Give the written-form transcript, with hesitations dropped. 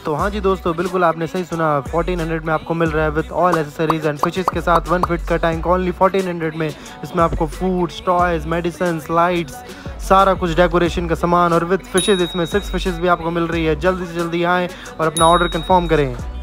तो हाँ जी दोस्तों, बिल्कुल आपने सही सुना, 1400 में आपको मिल रहा है with all accessories and fishes के साथ 1 फीट का टैंक ओनली 1400 में। इसमें आपको फूड्स, टॉयज, मेडिसिन, लाइट्स, सारा कुछ डेकोरेशन का सामान और विद फिशेस। इसमें 6 फिशेस भी आपको मिल रही है। जल्दी से जल्दी आएँ और अपना ऑर्डर कंफर्म करें।